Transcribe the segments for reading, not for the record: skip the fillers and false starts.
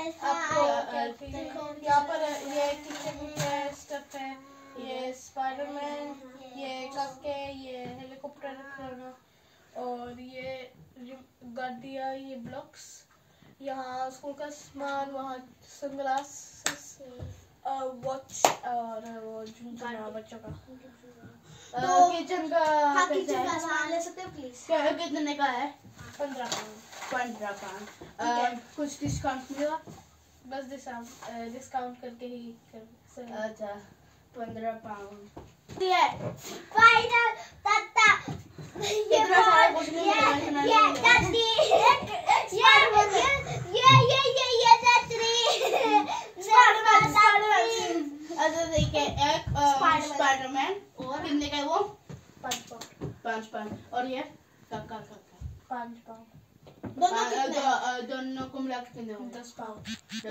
आपको यहाँ पर ये किचन है, स्टफ है, ये स्पाइडरमैन, ये काके, ये हेलीकॉप्टर खिलौना, और ये गाड़ियाँ, ये ब्लॉक्स, यहाँ स्कूल का सामान, वहाँ सनग्लासेस, वॉच और वो झुमका बच्चों का। किचन का सामान ले सकते हो प्लीज? क्या कितने का है? 15 पाउंड। कुछ डिस्काउंट मिलेगा? बस डिस्काउंट करके ही कर। अच्छा 15 पाउंड। ये फाइनल तत्ता ये सारा कुछ नहीं मिलेगा। ये तत्ती ये तत्ती अच्छा देखिए एक स्पाइडरमैन और कितने का है वो? 5 पाउंड। और ये काका 5 पाउंड। दोनों को मिला के कितने होंगे? 10 पाउंड।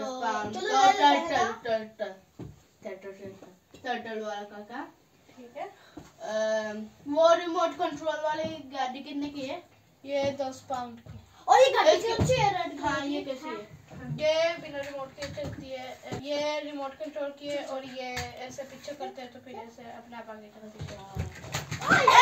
टर्टल वाला काका, ठीक है। वो रिमोट कंट्रोल वाली गाड़ी कितने की है? ये 10 पाउंड की। और ये गाड़ी कैसी है? रेड। हाँ ये कैसी है? ये बिना रिमोट के चलती है। ये रिमोट कंट्रोल की है और ये ऐसे पीछे करते हैं तो फिर ऐसे अपने आप आगे चलती है।